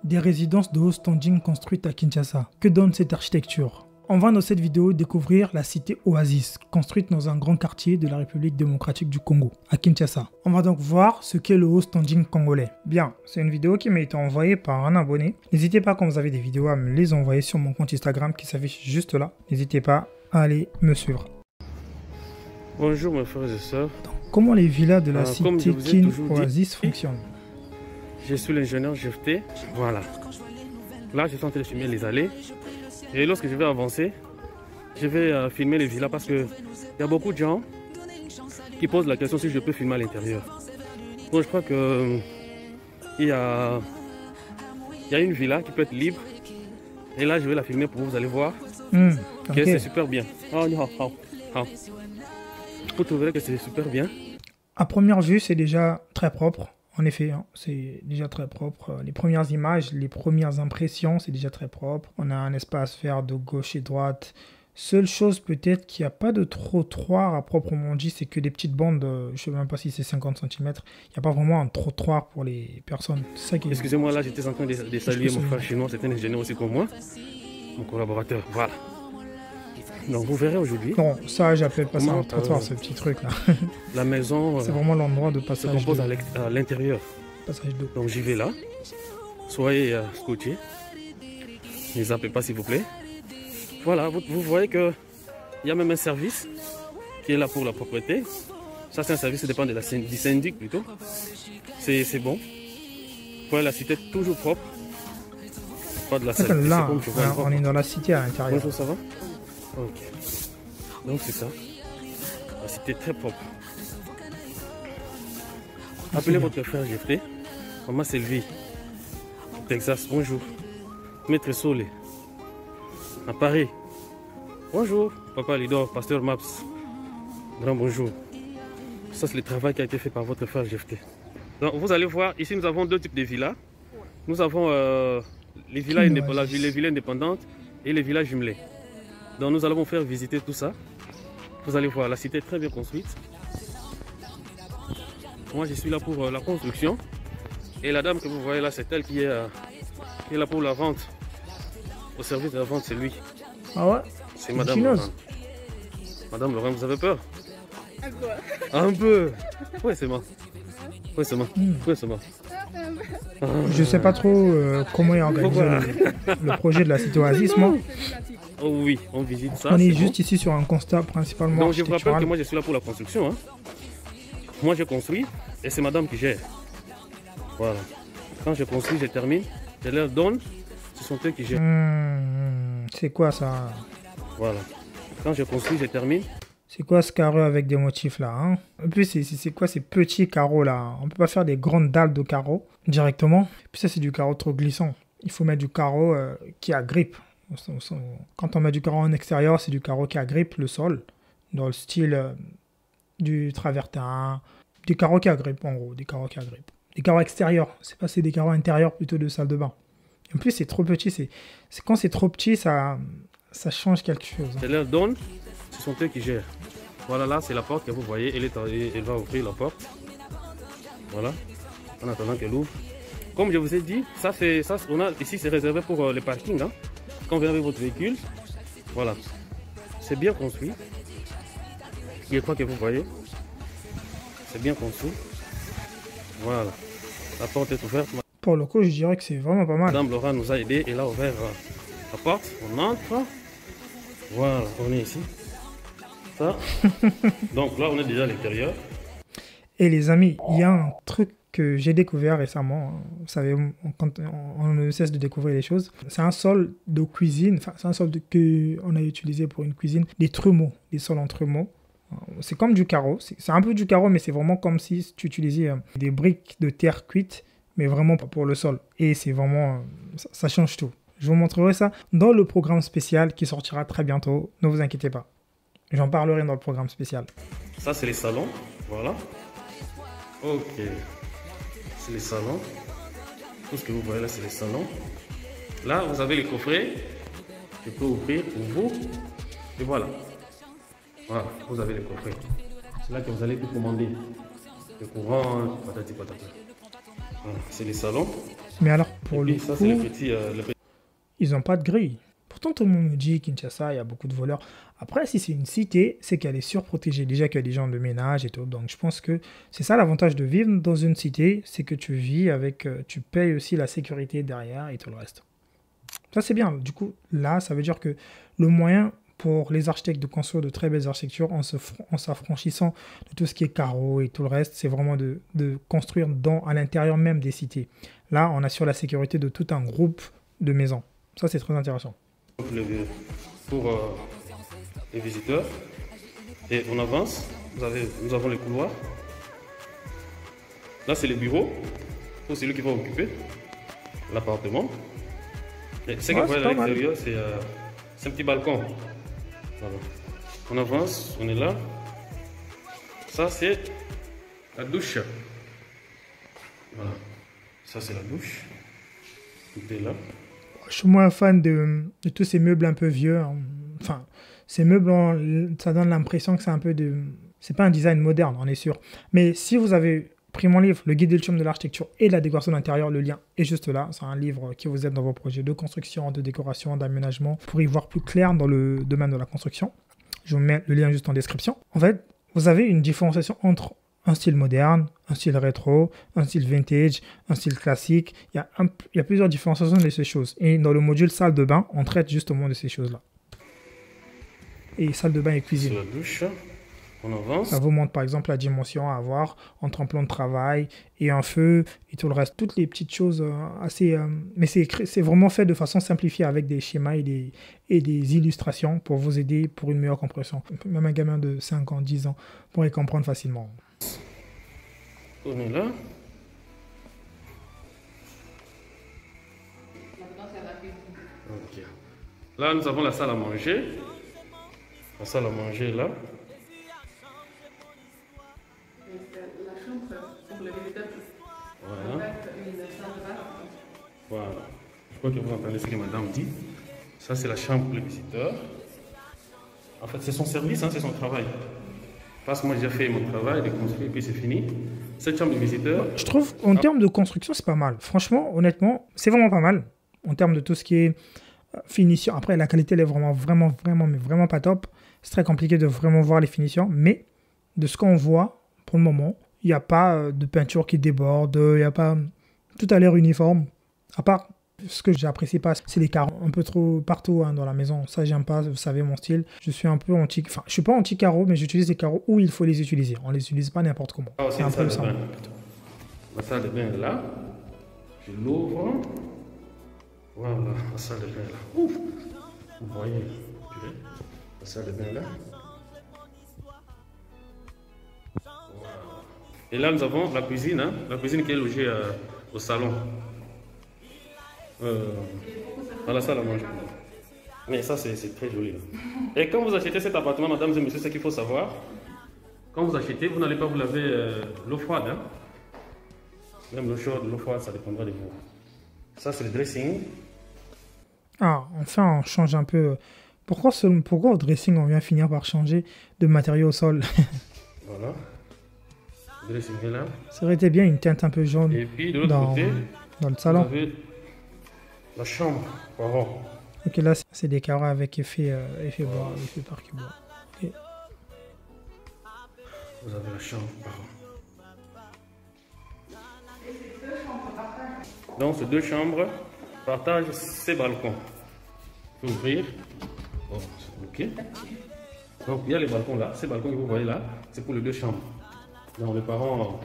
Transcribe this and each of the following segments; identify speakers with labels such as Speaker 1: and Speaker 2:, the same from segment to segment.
Speaker 1: Des résidences de haut standing construites à Kinshasa. Que donne cette architecture? On va dans cette vidéo découvrir la cité Oasis, construite dans un grand quartier de la République démocratique du Congo, à Kinshasa. On va donc voir ce qu'est le haut standing congolais. Bien, c'est une vidéo qui m'a été envoyée par un abonné. N'hésitez pas, quand vous avez des vidéos, à me les envoyer sur mon compte Instagram qui s'affiche juste là. N'hésitez pas à aller me suivre.
Speaker 2: Bonjour mes frères et sœurs.
Speaker 1: Donc, comment les villas de la cité Kin Oasis
Speaker 2: dit,
Speaker 1: fonctionnent?
Speaker 2: Je suis l'ingénieur GFT. Voilà. Là, je suis en train de filmer les allées. Et lorsque je vais avancer, je vais filmer les villas parce qu'il y a beaucoup de gens qui posent la question si je peux filmer à l'intérieur. Donc je crois que il y a une villa qui peut être libre. Et là, je vais la filmer pour vous, vous allez voir que c'est super bien. Vous trouverez que c'est super bien.
Speaker 1: À première vue, c'est déjà très propre. En effet, hein, c'est déjà très propre. Les premières images, les premières impressions, c'est déjà très propre. On a un espace vert de gauche et droite. Seule chose peut-être qu'il n'y a pas de trottoir à proprement dit, c'est que des petites bandes, je ne sais même pas si c'est 50 cm. Il n'y a pas vraiment un trottoir pour les personnes.
Speaker 2: Excusez-moi, là j'étais en train de saluer mon frère chinois, c'est un ingénieur aussi comme moi, mon collaborateur. Voilà. Donc vous verrez aujourd'hui.
Speaker 1: Non, ça j'appelle pas ça un trottoir, ce petit truc là.
Speaker 2: La maison
Speaker 1: c'est vraiment l'endroit de passage
Speaker 2: se compose à l'intérieur.
Speaker 1: Passage d'eau.
Speaker 2: Donc j'y vais là. Soyez scotchés. Ne zappez pas s'il vous plaît. Voilà, vous voyez qu'il y a même un service qui est là pour la propriété. Ça c'est un service qui dépend du syndic plutôt. C'est bon. Vous voyez la cité toujours propre. Pas de la salle.
Speaker 1: Là, on est dans la cité à l'intérieur.
Speaker 2: Bonjour, ça va? Ok. Donc c'est ça. La cité est très propre. Appelez votre frère GFT. Maman Sylvie. Texas, bonjour. Maître Solé. À Paris. Bonjour. Papa Lidor, Pasteur Maps. Grand bonjour. Ça c'est le travail qui a été fait par votre frère GFT. Donc vous allez voir, ici nous avons deux types de villas. Nous avons les villas indépendantes et les villas jumelées. Donc nous allons vous faire visiter tout ça. Vous allez voir, la cité est très bien construite. Moi je suis là pour la construction. Et la dame que vous voyez là, c'est elle qui est là pour la vente. Au service de la vente, c'est lui.
Speaker 1: Ah ouais?
Speaker 2: C'est Madame Laurent. Madame Laurent, vous avez peur? Un peu. Oui, c'est moi. Oui, c'est moi. Oui, c'est moi.
Speaker 1: Je sais pas trop comment est organisé le projet de la cité Oasis, moi.
Speaker 2: Oh oui, on visite ça.
Speaker 1: On est juste ici sur un constat principalement.
Speaker 2: Donc je vous rappelle que moi je suis là pour la construction. Hein. Moi je construis et c'est madame qui gère. Voilà. Quand je construis, je termine, je leur donne, ce sont eux qui gèrent.
Speaker 1: C'est quoi ça?
Speaker 2: Voilà. Quand je construis, je termine.
Speaker 1: C'est quoi ce carreau avec des motifs là, hein? En plus, c'est quoi ces petits carreaux là? On peut pas faire des grandes dalles de carreaux directement. Puis ça, c'est du carreau trop glissant. Il faut mettre du carreau qui agrippe. Quand on met du carreau en extérieur, c'est du carreau qui agrippe le sol, dans le style du travertin, des carreaux qui agrippent en gros, des carreaux qui agrippent. Des carreaux extérieurs, c'est des carreaux intérieurs plutôt de salle de bain. En plus, c'est trop petit, quand c'est trop petit, ça change quelque chose.
Speaker 2: Je leur donne, ce sont eux qui gèrent. Voilà, là, c'est la porte que vous voyez, elle va ouvrir la porte. Voilà, en attendant qu'elle ouvre. Comme je vous ai dit, ici c'est réservé pour les parkings. Hein. Quand vous venez avec votre véhicule, voilà, c'est bien construit. Je crois que vous voyez, c'est bien construit. Voilà, la porte est ouverte.
Speaker 1: Pour le coup, je dirais que c'est vraiment pas mal.
Speaker 2: Madame Laura nous a aidé, elle a ouvert la porte, on entre. Voilà, on est ici. Ça. Donc là, on est déjà à l'intérieur.
Speaker 1: Et les amis, il y a un truc que j'ai découvert récemment. Vous savez, quand on ne cesse de découvrir les choses. C'est un sol de cuisine, enfin, c'est un sol qu'on a utilisé pour une cuisine. Des trumeaux, des sols en trumeaux. C'est comme du carreau. C'est un peu du carreau, mais c'est vraiment comme si tu utilisais des briques de terre cuite, mais vraiment pas pour le sol. Et c'est vraiment... ça change tout. Je vous montrerai ça dans le programme spécial qui sortira très bientôt. Ne vous inquiétez pas. J'en parlerai dans le programme spécial.
Speaker 2: Ça, c'est les salons. Voilà. Ok. C'est les salons. Tout ce que vous voyez là, c'est les salons. Là, vous avez les coffrets. Je peux ouvrir pour vous. Et voilà. Voilà, vous avez les coffrets. C'est là que vous allez tout commander. Le courant, patati patata. Voilà, c'est les salons.
Speaker 1: Mais alors, pour
Speaker 2: puis
Speaker 1: le
Speaker 2: ça, c'est le
Speaker 1: coup,
Speaker 2: petit,
Speaker 1: ils n'ont pas de grille. Pourtant, tout le monde me dit Kinshasa, il y a beaucoup de voleurs. Après, si c'est une cité, c'est qu'elle est surprotégée. Déjà qu'il y a des gens de ménage et tout. Donc, je pense que c'est ça l'avantage de vivre dans une cité, c'est que tu vis avec, tu payes aussi la sécurité derrière et tout le reste. Ça, c'est bien. Du coup, là, ça veut dire que le moyen pour les architectes de construire de très belles architectures en s'affranchissant de tout ce qui est carreaux et tout le reste, c'est vraiment de construire à l'intérieur même des cités. Là, on assure la sécurité de tout un groupe de maisons. Ça, c'est très intéressant.
Speaker 2: pour les visiteurs. Et on avance. Nous avons les couloirs. Là, c'est le bureau pour celui qui va occuper l'appartement. Et ce que vous voyez à l'extérieur, c'est un petit balcon. Voilà. On avance, on est là. Ça, c'est la douche. Voilà. Ça, c'est la douche. Tout est là.
Speaker 1: Je suis moins fan de tous ces meubles un peu vieux. Hein. Enfin, ces meubles, ça donne l'impression que c'est un peu de... C'est pas un design moderne, on est sûr. Mais si vous avez pris mon livre, Le guide ultime de l'architecture et de la décoration d'intérieur, le lien est juste là. C'est un livre qui vous aide dans vos projets de construction, de décoration, d'aménagement, pour y voir plus clair dans le domaine de la construction. Je vous mets le lien juste en description. En fait, vous avez une différenciation entre un style moderne, un style rétro, un style vintage, un style classique. Il y a plusieurs différenciations de ces choses. Et dans le module salle de bain, on traite justement de ces choses-là. Et salle de bain et cuisine.
Speaker 2: Sur la douche, on avance.
Speaker 1: Ça vous montre par exemple la dimension à avoir entre un plan de travail et un feu et tout le reste. Toutes les petites choses assez... mais c'est vraiment fait de façon simplifiée avec des schémas et des illustrations pour vous aider pour une meilleure compréhension. Même un gamin de 5 ans, 10 ans pourrait comprendre facilement.
Speaker 2: On est là. Okay. Là, nous avons la salle à manger. La salle à manger là.
Speaker 3: La chambre pour les visiteurs.
Speaker 2: Voilà.
Speaker 3: Une salle de bain.
Speaker 2: Voilà. Je crois que vous entendez ce que madame dit. Ça, c'est la chambre pour les visiteurs. En fait, c'est son service, hein, c'est son travail. Parce que moi, j'ai fait mon travail de construire et puis c'est fini. Cette chambre de visiteurs...
Speaker 1: Je trouve, en termes de construction, c'est pas mal. Franchement, honnêtement, c'est vraiment pas mal. En termes de tout ce qui est finition. Après, la qualité, elle est vraiment pas top. C'est très compliqué de vraiment voir les finitions. Mais de ce qu'on voit, pour le moment, il n'y a pas de peinture qui déborde. Il n'y a pas... Tout a l'air uniforme. À part... Ce que j'apprécie pas, c'est les carreaux un peu trop partout dans la maison. Ça, j'aime pas, vous savez mon style. Je suis un peu anti... Enfin, je suis pas anti-carreaux, mais j'utilise les carreaux où il faut les utiliser. On les utilise pas n'importe comment.
Speaker 2: Ah,
Speaker 1: c'est un peu ça.
Speaker 2: La salle de bain est là. Je l'ouvre. Voilà, la salle de bain est là. Ouf. Vous voyez, la salle de bain est là. Voilà. Et là, nous avons la cuisine. Hein? La cuisine qui est logée au salon. Dans la salle à manger. Mais ça, c'est très joli. Là. Et quand vous achetez cet appartement, mesdames et messieurs, ce qu'il faut savoir, quand vous achetez, vous n'allez pas vous laver l'eau froide. Hein? Même l'eau chaude, l'eau froide, ça dépendra de vous. Ça, c'est le dressing.
Speaker 1: Ah, enfin, on change un peu. Pourquoi au dressing, on vient finir par changer de matériau au sol?
Speaker 2: Voilà. Le dressing est là.
Speaker 1: Ça aurait été bien une teinte un peu jaune.
Speaker 2: Et puis, de l'autre côté,
Speaker 1: dans le salon.
Speaker 2: Vous avez la chambre, pardon.
Speaker 1: Ok, là, c'est des carreaux avec effet bois, effet parquet bois. Okay.
Speaker 2: Vous avez la chambre, pardon. Donc, ces deux chambres partagent ces balcons. Je peux ouvrir. Bon, ok. Donc, il y a les balcons là. Ces balcons que vous voyez là, c'est pour les deux chambres. Donc, les parents...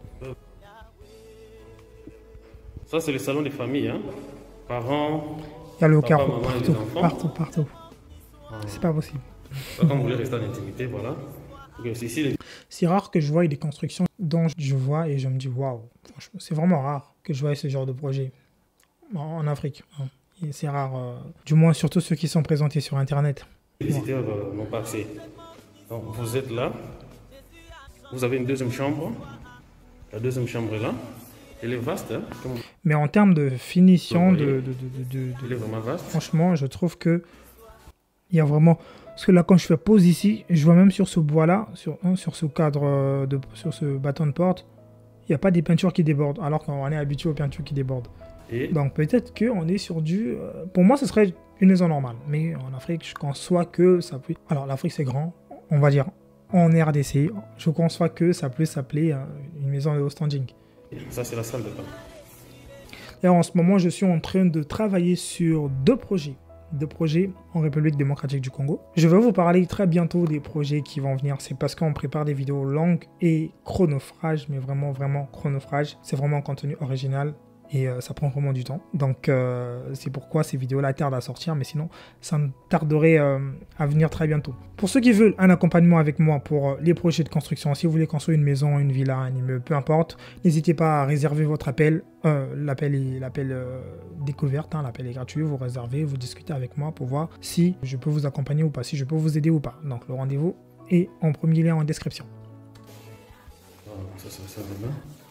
Speaker 2: Ça, c'est le salon des familles, hein. Parents,
Speaker 1: il y a le
Speaker 2: papa,
Speaker 1: carreau
Speaker 2: maman
Speaker 1: partout. C'est pas possible.
Speaker 2: Quand vous voulez rester en intimité, voilà. Okay,
Speaker 1: c'est rare que je voie des constructions dont je vois et je me dis waouh, franchement, c'est vraiment rare que je voie ce genre de projet en Afrique. Hein. C'est rare, du moins surtout ceux qui sont présentés sur Internet.
Speaker 2: Les visiteurs n'ont pas accès. Donc vous êtes là, vous avez une deuxième chambre. La deuxième chambre est là. Elle est vaste. Hein,
Speaker 1: mais en termes de finition,
Speaker 2: elle est vraiment vaste.
Speaker 1: Franchement, je trouve que il y a vraiment... Parce que là, quand je fais pause ici, je vois même sur ce bois-là, sur ce cadre, sur ce bâton de porte, il n'y a pas des peintures qui débordent, alors qu'on est habitué aux peintures qui débordent.
Speaker 2: Et
Speaker 1: Donc peut-être qu'on est sur du... pour moi, ce serait une maison normale. Mais en Afrique, je conçois que ça peut... Alors l'Afrique, c'est grand, on va dire. En RDC, je conçois que ça peut s'appeler une maison de haut standing.
Speaker 2: ça, c'est la salle de bain.
Speaker 1: Et en ce moment, je suis en train de travailler sur deux projets en République démocratique du Congo. Je vais vous parler très bientôt des projets qui vont venir. C'est parce qu'on prépare des vidéos longues et chronophages, mais vraiment, vraiment chronophages. C'est vraiment un contenu original et ça prend vraiment du temps. Donc, c'est pourquoi ces vidéos-là tardent à sortir, mais sinon, ça me tarderait à venir très bientôt. Pour ceux qui veulent un accompagnement avec moi pour les projets de construction, si vous voulez construire une maison, une villa, un immeuble, peu importe, n'hésitez pas à réserver votre appel. L'appel découverte, hein, l'appel est gratuit, vous réservez, vous discutez avec moi pour voir si je peux vous accompagner ou pas, si je peux vous aider ou pas. Donc le rendez-vous est en premier lien en description.
Speaker 2: Voilà, ça, c'est la salle de bain.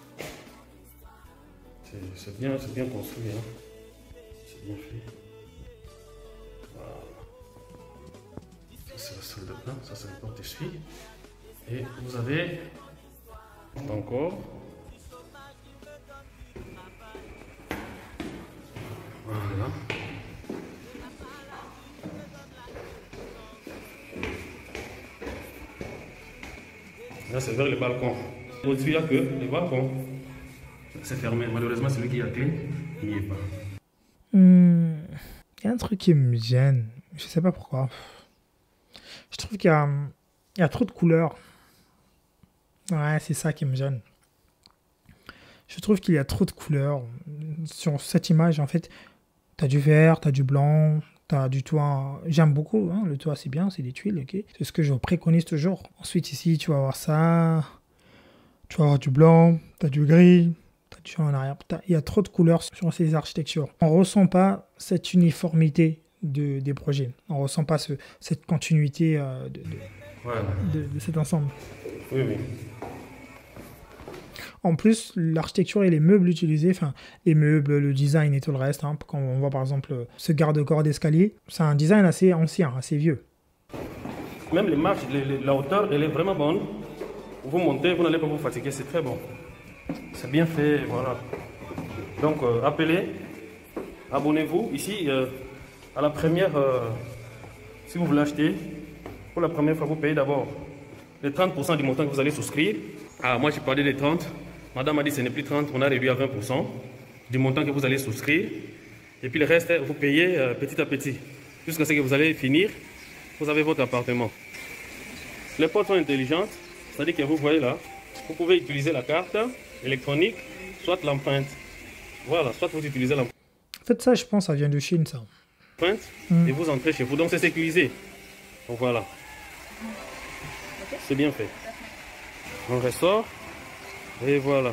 Speaker 2: C'est bien construit, hein. C'est bien fait. Voilà. Ça, c'est la salle de bain, ça, c'est le porte-essuie. Et vous avez encore. Voilà. Là, c'est vers le balcon. Au-dessus, il n'y a que le balcon. C'est fermé. Malheureusement, celui qui a la clé, il n'y est pas.
Speaker 1: Il y a un truc qui me gêne. Je sais pas pourquoi. Je trouve qu'il y a trop de couleurs. Ouais, c'est ça qui me gêne. Je trouve qu'il y a trop de couleurs. Sur cette image, en fait, t'as du vert, t'as du blanc, t'as du toit. J'aime beaucoup, hein, le toit, c'est bien, c'est des tuiles, ok. C'est ce que je préconise toujours. Ensuite, ici, tu vas avoir ça. Tu vas avoir du blanc, t'as du gris, t'as du en arrière. Il y a trop de couleurs sur ces architectures. On ressent pas cette uniformité des projets. On ressent pas cette continuité
Speaker 2: Voilà.
Speaker 1: de cet ensemble.
Speaker 2: Oui, oui.
Speaker 1: En plus, l'architecture et les meubles utilisés, enfin, les meubles, le design et tout le reste, hein, quand on voit par exemple ce garde-corps d'escalier, c'est un design assez ancien, assez vieux.
Speaker 2: Même les marches, la hauteur, elle est vraiment bonne. Vous montez, vous n'allez pas vous fatiguer, c'est très bon. C'est bien fait, voilà. Donc, appelez, abonnez-vous. Ici, à la première, si vous voulez acheter, pour la première fois, vous payez d'abord les 30% du montant que vous allez souscrire. Ah, moi, j'ai parlé des 30. Madame a dit que ce n'est plus 30, on a réduit à 20% du montant que vous allez souscrire. Et puis le reste, vous payez petit à petit. Jusqu'à ce que vous allez finir, vous avez votre appartement. Les portes sont intelligentes, c'est-à-dire que vous voyez là, vous pouvez utiliser la carte électronique, soit l'empreinte. Voilà, soit vous utilisez l'empreinte.
Speaker 1: En fait, ça, je pense, ça vient de Chine, ça.
Speaker 2: Et vous entrez chez vous, donc c'est sécurisé. Donc voilà. C'est bien fait. On ressort. Et voilà.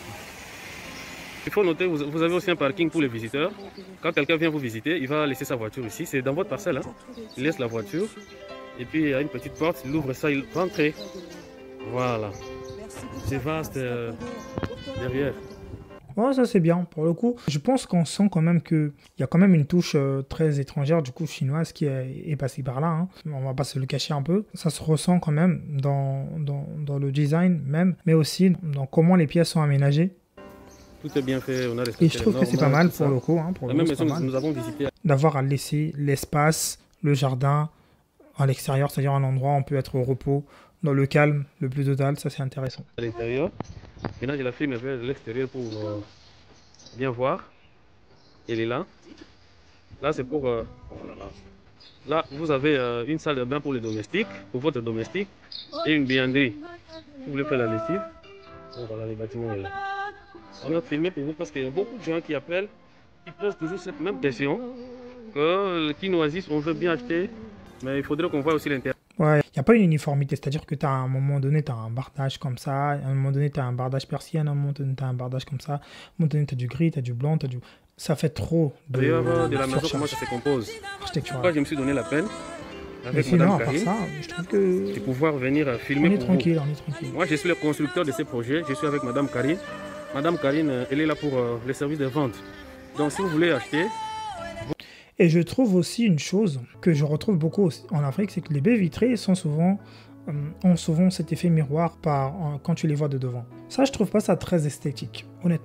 Speaker 2: Il faut noter, vous avez aussi un parking pour les visiteurs. Quand quelqu'un vient vous visiter, il va laisser sa voiture ici. C'est dans votre parcelle. Hein. Il laisse la voiture. Et puis il y a une petite porte. Il ouvre ça, il va entrer. Voilà. C'est vaste derrière.
Speaker 1: Ouais, ça c'est bien. Pour le coup, je pense qu'on sent quand même qu'il y a quand même une touche très étrangère, du coup chinoise, qui est passée par là. Hein. On va pas se le cacher un peu. Ça se ressent quand même dans le design même, mais aussi dans comment les pièces sont aménagées.
Speaker 2: Tout est bien fait. On a respecté.
Speaker 1: Et je trouve que c'est pas mal pour le coup. Hein, pour
Speaker 2: la même maison que nous avons visité.
Speaker 1: D'avoir à laisser l'espace, le jardin à l'extérieur, c'est-à-dire un endroit où on peut être au repos, dans le calme le plus total. Ça c'est intéressant.
Speaker 2: À l'intérieur. Maintenant, je la filme vers l'extérieur pour bien voir. Elle est là. Là, c'est pour... Là, vous avez une salle de bain pour les domestiques, pour votre domestique, et une buanderie. Vous voulez faire la lessive. Bon, voilà, les bâtiments est là. On a filmé pour vous parce qu'il y a beaucoup de gens qui appellent, qui posent toujours cette même question, qui nous choisissent, on veut bien acheter, mais il faudrait qu'on voit aussi l'intérieur.
Speaker 1: Ouais, il n'y a pas une uniformité, c'est-à-dire que à un moment donné, tu as un bardage comme ça, à un moment donné, tu as un bardage persien, à un moment donné, tu as un bardage comme ça, à un moment donné, tu as du gris, tu as du blanc, ça fait trop de
Speaker 2: la maison, comment ça se compose. Pourquoi je me suis donné la peine avec Madame Karine,
Speaker 1: je trouve que
Speaker 2: de pouvoir venir filmer
Speaker 1: on est
Speaker 2: pour
Speaker 1: tranquille,
Speaker 2: vous.
Speaker 1: On est tranquille.
Speaker 2: Moi, je suis le constructeur de ces projets, je suis avec Madame Karine. Madame Karine, elle est là pour les services de vente. Donc, si vous voulez acheter...
Speaker 1: Et je trouve aussi une chose que je retrouve beaucoup en Afrique, c'est que les baies vitrées ont souvent cet effet miroir quand tu les vois de devant. Ça, je trouve pas ça très esthétique. Honnêtement,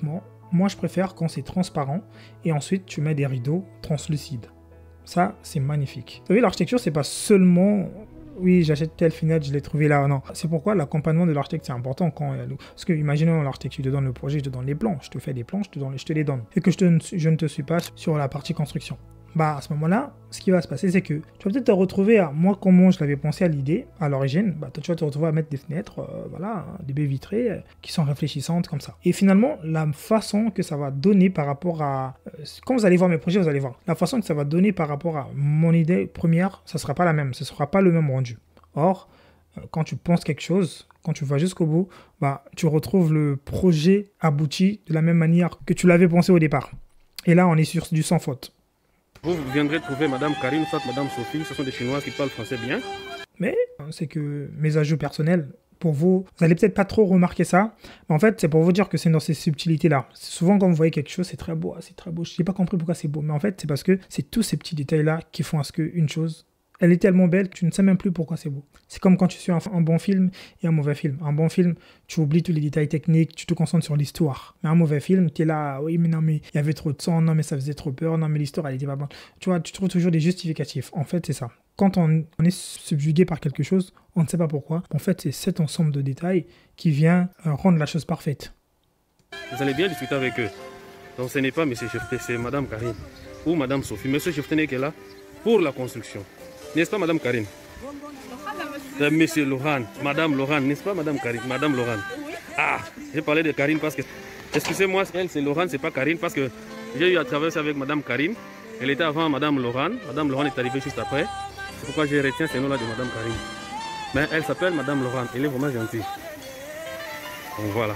Speaker 1: Moi, je préfère quand c'est transparent et ensuite tu mets des rideaux translucides. Ça, c'est magnifique. Vous savez, l'architecture, c'est pas seulement... Oui, j'achète telle fenêtre, je l'ai trouvé là. Non, c'est pourquoi l'accompagnement de l'architecte, c'est important. Parce que, imaginons l'architecte, je te donne le projet, je te donne les plans, je te fais des plans, je te les donne. Et que je ne te suis pas sur la partie construction. Bah, à ce moment-là, ce qui va se passer, c'est que tu vas peut-être te retrouver à, moi, comment je l'avais pensé à l'idée, à l'origine, bah, toi, tu vas te retrouver à mettre des fenêtres, voilà, des baies vitrées qui sont réfléchissantes comme ça. Et finalement, la façon que ça va donner par rapport à... quand vous allez voir mes projets, vous allez voir. La façon que ça va donner par rapport à mon idée première, ça ne sera pas la même, ce ne sera pas le même rendu. Or, quand tu penses quelque chose, quand tu vas jusqu'au bout, bah, tu retrouves le projet abouti de la même manière que tu l'avais pensé au départ. Et là, on est sur du sans faute.
Speaker 2: Vous viendrez trouver Madame Karine, soit Madame Sophie, ce sont des Chinois qui parlent français bien.
Speaker 1: Mais c'est que mes ajouts personnels, pour vous, vous allez peut-être pas trop remarquer ça, mais en fait, c'est pour vous dire que c'est dans ces subtilités-là. Souvent, quand vous voyez quelque chose, c'est très beau, c'est très beau. Je n'ai pas compris pourquoi c'est beau, mais en fait, c'est parce que c'est tous ces petits détails-là qui font à ce qu'une chose, elle est tellement belle que tu ne sais même plus pourquoi c'est beau. C'est comme quand tu suis un bon film et un mauvais film. Un bon film, tu oublies tous les détails techniques, tu te concentres sur l'histoire. Mais un mauvais film, tu es là, oui, mais non, mais il y avait trop de sang, non, mais ça faisait trop peur, non, mais l'histoire, elle était pas bonne. Tu vois, tu trouves toujours des justificatifs. En fait, c'est ça. Quand on est subjugué par quelque chose, on ne sait pas pourquoi. En fait, c'est cet ensemble de détails qui vient rendre la chose parfaite.
Speaker 2: Vous allez bien discuter avec eux. Donc, ce n'est pas M. Chefté, c'est Madame Karine ou Madame Sophie. M. Chefté n'est que là pour la construction. N'est-ce pas, Madame Karine? Monsieur Laurent, Madame Laurent, n'est-ce pas, Madame Karine? Madame Laurent. Ah, j'ai parlé de Karine parce que... Excusez-moi, elle, c'est Laurent, c'est pas Karine, parce que j'ai eu à traverser avec Madame Karine. Elle était avant Madame Laurent. Madame Laurent est arrivée juste après. C'est pourquoi je retiens ces noms-là de Madame Karine. Mais elle s'appelle Madame Laurent. Elle est vraiment gentille. Donc voilà.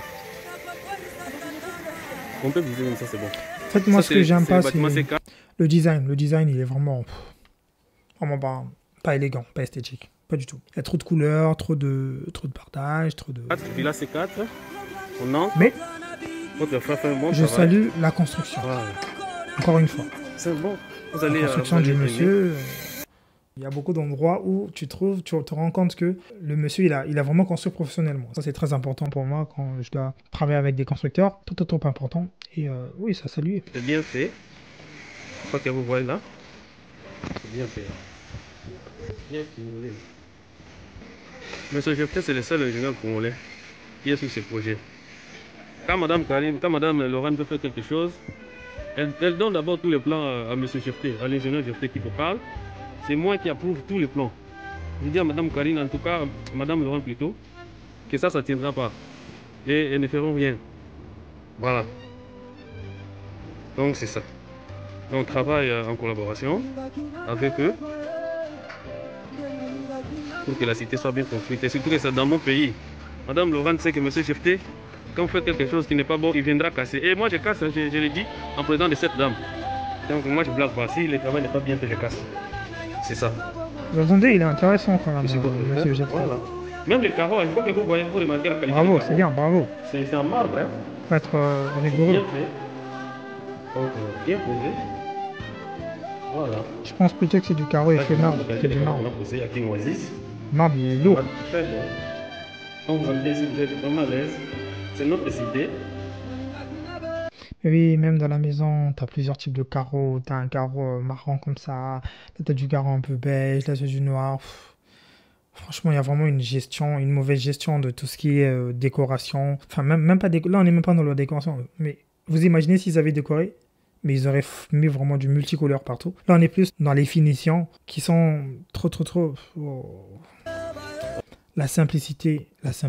Speaker 2: On peut viser comme ça, c'est bon.
Speaker 1: En fait, moi, ce que j'aime pas, c'est le design. Le design, il est vraiment pas élégant, pas esthétique. Pas du tout. Il y a trop de couleurs, trop de partage, trop de...
Speaker 2: Puis là, c'est 4. On entre.
Speaker 1: Mais
Speaker 2: votre frère fait un bon
Speaker 1: je
Speaker 2: travail.
Speaker 1: salue la construction.
Speaker 2: Voilà.
Speaker 1: Encore une fois.
Speaker 2: C'est bon. Vous
Speaker 1: La
Speaker 2: allez,
Speaker 1: construction du monsieur... Il y a beaucoup d'endroits où tu te rends compte que le monsieur, il a vraiment construit professionnellement. Ça, c'est très important pour moi quand je dois travailler avec des constructeurs. Trop important. Et oui, ça salue.
Speaker 2: C'est bien fait. Je crois que vous voyez là. C'est bien fait. Bien filmé. Monsieur Chefté, c'est le seul ingénieur congolais qui est sur ce projet. Quand Madame Karine, quand Madame Laurent veut faire quelque chose, elle donne d'abord tous les plans à Monsieur Chefté, à l'ingénieur Chefté qui vous parle. C'est moi qui approuve tous les plans. Je dis à Madame Karine, en tout cas, Madame Laurent plutôt, que ça ne tiendra pas. Et elles ne feront rien. Voilà. Donc c'est ça. Donc on travaille en collaboration avec eux pour que la cité soit bien construite. Et surtout que c'est dans mon pays. Madame Laurent sait que Monsieur Chefté, quand vous faites quelque chose qui n'est pas bon, il viendra casser. Et moi je casse, je l'ai dit, en présence de cette dame. Donc moi je blague pas. Si le travail n'est pas bien fait, je casse. C'est ça.
Speaker 1: Vous entendez, il est intéressant quand même, monsieur Chefté.
Speaker 2: Voilà. Même les carreaux, je crois que vous voyez, vous remarquez la qualité.
Speaker 1: Bravo, c'est bien, bravo.
Speaker 2: C'est en marbre, hein.
Speaker 1: Faut être rigoureux.
Speaker 2: Bien fait. Donc, bien posé. Voilà.
Speaker 1: Je pense plutôt que c'est du carreau effet marbre. C'est du marbre.
Speaker 2: On a posé avec une oasis.
Speaker 1: Marbre, il est lourd.
Speaker 2: Très bien. Donc, vous êtes vraiment à l'aise. C'est notre idée.
Speaker 1: Oui, même dans la maison, tu as plusieurs types de carreaux. Tu as un carreau marron comme ça. Là, tu as du carreau un peu beige. Là, tu as du noir. Franchement, il y a vraiment une mauvaise gestion de tout ce qui est décoration. Enfin, même pas là, on n'est même pas dans la décoration. Mais vous imaginez s'ils avaient décoré, mais ils auraient mis vraiment du multicolore partout. Là, on est plus dans les finitions qui sont trop... Oh. La simplicité.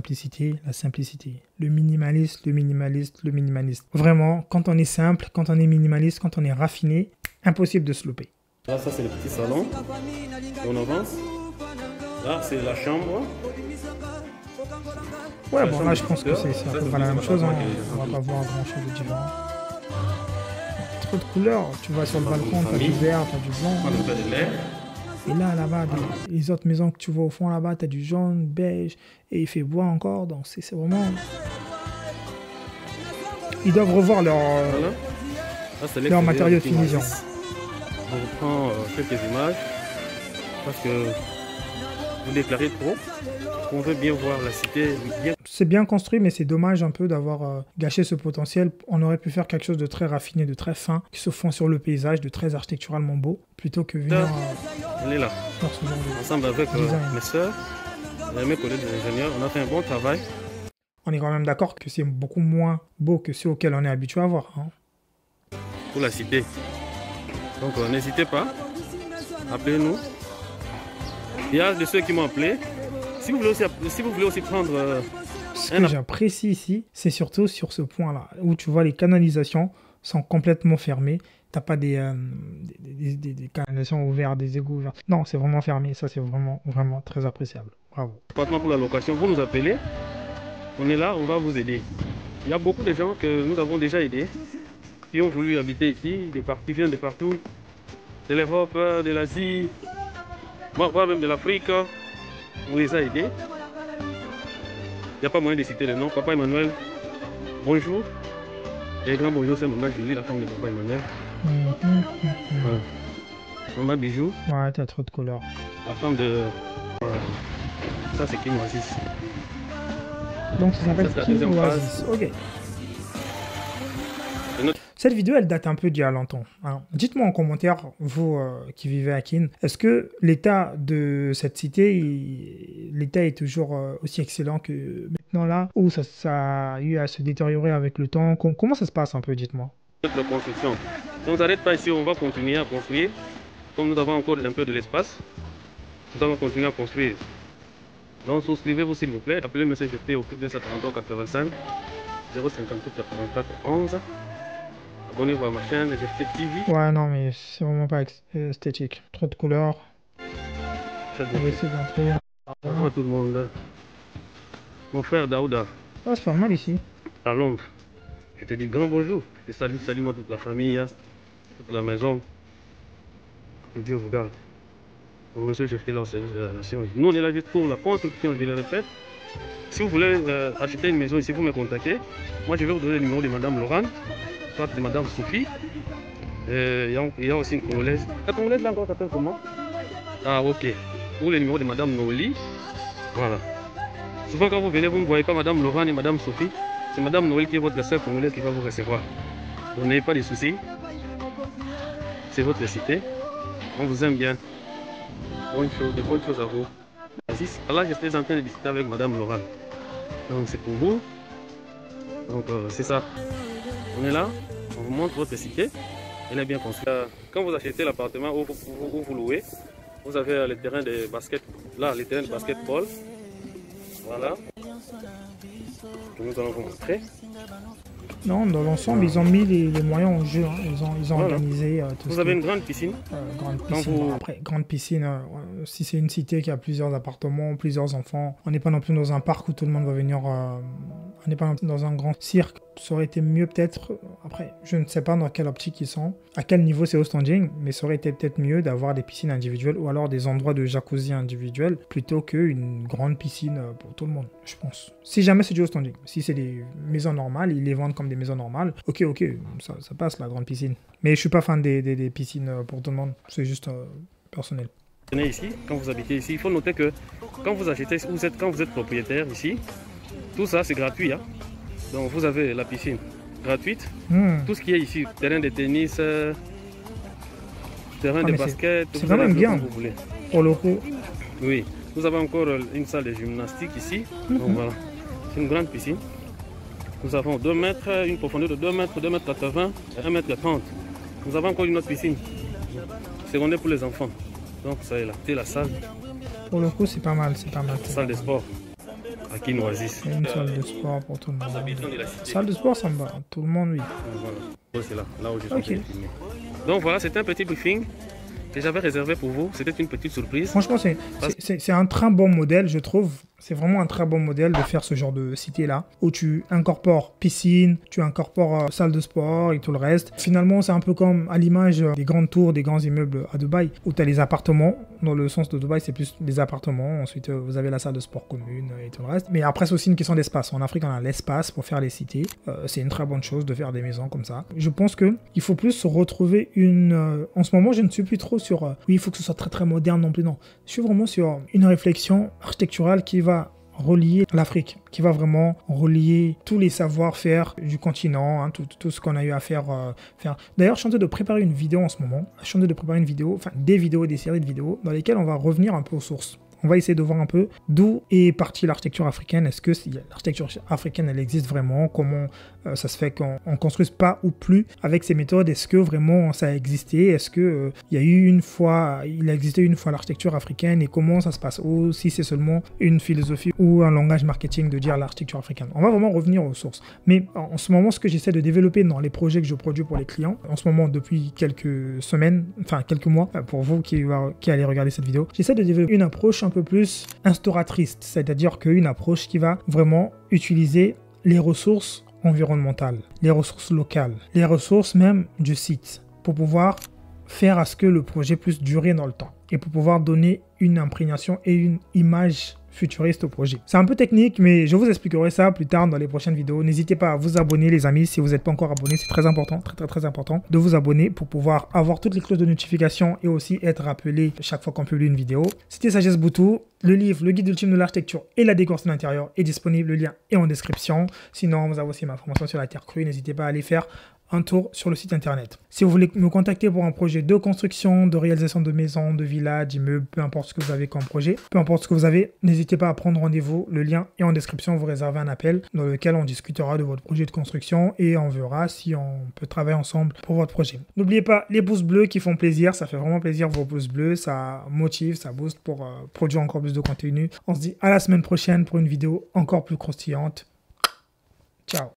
Speaker 1: Le minimaliste. Vraiment, quand on est simple, quand on est minimaliste, quand on est raffiné, impossible de se louper.
Speaker 2: Là, ça, c'est le petit salon. Et on avance. Là, c'est la chambre.
Speaker 1: Ouais, bon, là, je pense que c'est à peu près la même chose. Hein. On va pas voir grand-chose de différent. Trop de couleurs. Tu vas sur le balcon, t'as du vert, t'as du blanc. Et là-bas, les autres maisons que tu vois au fond, là-bas, t'as du jaune, beige, et il fait bois encore. Donc, c'est vraiment... Ils doivent revoir leur matériaux de finition.
Speaker 2: On prend quelques images parce que vous déclarez trop. on veut bien voir la cité, bien.
Speaker 1: C'est bien construit, mais c'est dommage un peu d'avoir gâché ce potentiel. On aurait pu faire quelque chose de très raffiné, de très fin, qui se fond sur le paysage, de très architecturalement beau, plutôt que venir
Speaker 2: Elle est là,
Speaker 1: faire ce genre de
Speaker 2: ensemble avec
Speaker 1: design.
Speaker 2: mes soeurs et mes collègues ingénieurs. On a fait un bon travail.
Speaker 1: On est quand même d'accord que c'est beaucoup moins beau que ceux auxquels on est habitué à voir. Hein.
Speaker 2: Pour la cité. Donc n'hésitez pas, appelez-nous. Il y a de ceux qui m'ont appelé. Si vous voulez aussi prendre...
Speaker 1: Ce que j'apprécie ici, c'est surtout sur ce point-là, où tu vois les canalisations sont complètement fermées. T'as pas des canalisations ouvertes, des égouts ouverts. Non, c'est vraiment fermé. Ça, c'est vraiment, vraiment très appréciable. Bravo.
Speaker 2: Appartement pour la location, vous nous appelez. On est là, on va vous aider. Il y a beaucoup de gens que nous avons déjà aidés, qui ont voulu habiter ici, qui viennent de partout, de l'Europe, de l'Asie, voire même de l'Afrique. On les a aidés. Il n'y a pas moyen de citer le nom. Papa Emmanuel, bonjour. Et grand bonjour, c'est Maman Julie, la femme de Papa Emmanuel. Voilà. Maman Bijou.
Speaker 1: Ouais, t'as trop de couleurs.
Speaker 2: La femme de... Ça, c'est King Oasis.
Speaker 1: Donc ça s'appelle King Oasis. Ok. Cette vidéo, elle date un peu d'il y a longtemps. Hein. Dites-moi en commentaire, vous qui vivez à Keene, est-ce que l'état de cette cité, l'état est toujours aussi excellent que maintenant là, ou ça a eu à se détériorer avec le temps? Comment ça se passe un peu, dites-moi?
Speaker 2: La construction. Donc, on n'arrête pas ici, on va continuer à construire. Comme nous avons encore un peu de l'espace, nous allons continuer à construire. Donc, souscrivez-vous s'il vous plaît. Appelez M. GP au 233 85 058 84 11. Abonnez-vous à ma chaîne GP TV.
Speaker 1: Ouais, non, mais c'est vraiment pas esthétique. Trop de couleurs.
Speaker 2: Ça
Speaker 1: On va essayer d'entrer.
Speaker 2: Bonjour à tout le monde. Mon frère Daouda.
Speaker 1: Ah, c'est pas mal ici.
Speaker 2: À Londres. Je te dis grand bonjour. Je salue moi toute la famille, toute la maison. Que Dieu vous garde. Donc, monsieur, je fais la nation. Nous, on est là juste pour la construction, je le répète. Si vous voulez acheter une maison ici, vous me contactez. Moi, je vais vous donner le numéro de Madame Laurent, soit de Madame Sophie. Il y a aussi une Congolaise. La Congolaise, là encore, s'appelle comment? Ah, ok. Ou le numéro de Madame Noli. Voilà. Souvent, quand vous venez, vous ne voyez pas Madame Laurent et Madame Sophie. C'est Madame Noël qui est votre sœur congolaise qui va vous recevoir. Donc n'ayez pas de soucis. C'est votre cité. On vous aime bien. De bonnes choses à vous. Là, j'étais en train de discuter avec Madame Laurent. Donc c'est pour vous. Donc c'est ça. On est là. On vous montre votre cité. Elle est bien construite. Quand vous achetez l'appartement où vous louez, vous avez le terrain de basket. Là, le terrain de basketball. Voilà. Que nous allons vous montrer.
Speaker 1: Non, dans l'ensemble, ils ont mis les moyens en jeu. Hein. Ils ont
Speaker 2: Voilà.
Speaker 1: organisé tout
Speaker 2: Vous
Speaker 1: ce
Speaker 2: avez
Speaker 1: qui-
Speaker 2: une grande piscine.
Speaker 1: grande piscine. Bon, après, grande piscine, si c'est une cité qui a plusieurs appartements, plusieurs enfants, on n'est pas non plus dans un parc où tout le monde va venir. On n'est pas non plus dans un grand cirque. Ça aurait été mieux peut-être. Après, je ne sais pas dans quelle optique ils sont, à quel niveau c'est au standing, mais ça aurait été peut-être mieux d'avoir des piscines individuelles ou alors des endroits de jacuzzi individuels plutôt qu'une grande piscine pour tout le monde, je pense. Si jamais c'est du au standing, si c'est des maisons normales, ils les vendent comme des maisons normales. Ok, ça passe la grande piscine. Mais je suis pas fan des piscines pour tout le monde. C'est juste personnel.
Speaker 2: Venez ici, quand vous habitez ici, il faut noter que quand vous achetez, quand vous êtes propriétaire ici, tout ça c'est gratuit. Hein? Donc vous avez la piscine gratuite, tout ce qui est ici, terrain de tennis, terrain de
Speaker 1: mais
Speaker 2: basket,
Speaker 1: c'est
Speaker 2: vous
Speaker 1: quand
Speaker 2: avez
Speaker 1: même
Speaker 2: un peu
Speaker 1: bien.
Speaker 2: comme vous voulez.
Speaker 1: Pour le coup,
Speaker 2: Oui, nous avons encore une salle de gymnastique ici. Donc voilà, c'est une grande piscine. Nous avons 2 mètres, une profondeur de 2 mètres, 2 mètres 80 et 1 mètre 30. Nous avons encore une autre piscine, secondaire pour les enfants. Donc ça est là, c'est la salle,
Speaker 1: pour le coup, c'est pas mal, c'est pas mal.
Speaker 2: salle de sport à King Oasis.
Speaker 1: Il y a une salle de sport pour tout le monde.
Speaker 2: Habitants de la cité.
Speaker 1: Salle de sport, ça me va. Tout le monde, oui.
Speaker 2: Voilà, donc, c'est là où je suis
Speaker 1: Ok.
Speaker 2: en train de filmer. Donc voilà, c'était un petit briefing que j'avais réservé pour vous. C'était une petite surprise.
Speaker 1: Franchement, c'est un très bon modèle, je trouve. C'est vraiment un très bon modèle de faire ce genre de cité-là, où tu incorpores piscine, tu incorpores salle de sport et tout le reste. Finalement, c'est un peu comme à l'image des grandes tours, des grands immeubles à Dubaï, où tu as les appartements. Dans le sens de Dubaï, c'est plus des appartements. Ensuite, vous avez la salle de sport commune et tout le reste. Mais après, c'est aussi une question d'espace. En Afrique, on a l'espace pour faire les cités. C'est une très bonne chose de faire des maisons comme ça. Je pense qu'il faut plus se retrouver une... en ce moment, je ne suis plus trop sur... oui, il faut que ce soit très très moderne non plus, non. Je suis vraiment sur une réflexion architecturale qui va relier l'Afrique, qui va vraiment relier tous les savoir-faire du continent, hein, tout ce qu'on a eu à faire. D'ailleurs, je suis en train de préparer une vidéo en ce moment. Je suis en train de préparer une vidéo, enfin des vidéos, des séries de vidéos, dans lesquelles on va revenir un peu aux sources. On va essayer de voir un peu d'où est partie l'architecture africaine. Est-ce que l'architecture africaine, elle existe vraiment? Comment ça se fait qu'on ne construise pas ou plus avec ces méthodes? Est-ce que vraiment ça a existé? Est-ce que il a existé une fois l'architecture africaine, et comment ça se passe? Ou si c'est seulement une philosophie ou un langage marketing de dire l'architecture africaine. On va vraiment revenir aux sources. Mais en ce moment, ce que j'essaie de développer dans les projets que je produis pour les clients, en ce moment depuis quelques semaines, enfin quelques mois, pour vous qui allez regarder cette vidéo, j'essaie de développer une approche un peu plus instauratrice, c'est-à-dire qu'une approche qui va vraiment utiliser les ressources environnementales, les ressources locales, les ressources même du site, pour pouvoir faire à ce que le projet puisse durer dans le temps et pour pouvoir donner une imprégnation et une image futuriste au projet. C'est un peu technique, mais je vous expliquerai ça plus tard dans les prochaines vidéos. N'hésitez pas à vous abonner, les amis, si vous n'êtes pas encore abonné. C'est très important, très important de vous abonner pour pouvoir avoir toutes les cloches de notification et aussi être rappelé chaque fois qu'on publie une vidéo. C'était Sagesse Boutou. Le livre, le guide ultime de l'architecture et la décoration d'intérieur est disponible. Le lien est en description. Sinon, vous avez aussi ma formation sur la terre crue. N'hésitez pas à aller faire un tour sur le site internet. Si vous voulez me contacter pour un projet de construction, de réalisation de maisons, de villas, d'immeubles, peu importe ce que vous avez comme projet, peu importe ce que vous avez, n'hésitez pas à prendre rendez-vous. Le lien est en description. Vous réservez un appel dans lequel on discutera de votre projet de construction et on verra si on peut travailler ensemble pour votre projet. N'oubliez pas les pouces bleus qui font plaisir. Ça fait vraiment plaisir vos pouces bleus. Ça motive, ça booste pour produire encore plus de contenu. On se dit à la semaine prochaine pour une vidéo encore plus croustillante. Ciao.